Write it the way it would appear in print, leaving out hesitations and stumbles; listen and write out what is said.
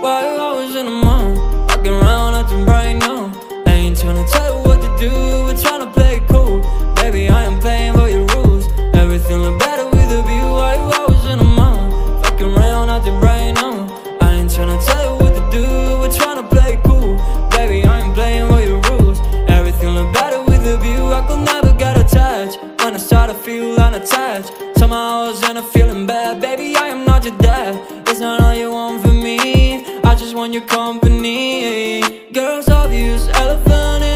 Why you always in the mood? Walking around acting right now. I ain't tryna tell you what to do, we're tryna play it cool. Baby, I am playing by your rules. Everything look better with a view. Why you always in the mood? Fucking around acting right now. I ain't tryna tell you what to do, we're tryna play it cool. Baby, I am playing by your rules. Everything look better with a view. I could never get attached. When I start to feel unattached, somehow I was in a feeling bad. Baby, I am not your dad. It's not all you want from me, I just want your company. Girls obvious, elephant